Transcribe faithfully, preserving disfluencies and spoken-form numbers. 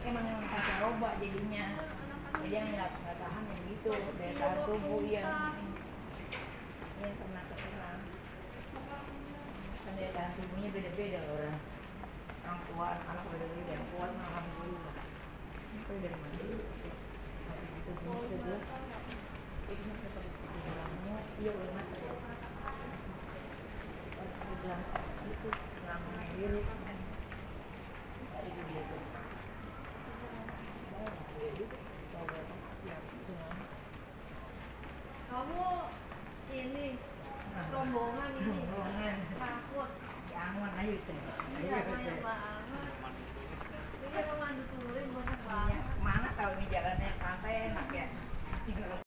emang pakai obat jadinya, jadi yang nggak nggak tahan yang gitu daya tahan tubuh yang yang pernah keserang kan daya tahan tubuhnya beda-beda orang orang tua anak-anak beda-beda yang kuat mah alhamdulillah itu dari mana itu tubuhnya juga itu mah seperti bilangnya iya udah mati bilang itu ngomongnya diri kan itu dia tuh kamu ini rombongan ini rombongan takut jangan ayo sih iya banyak banget ini pemandu touring banyak banget mana tahu ini jalannya pantai enak ya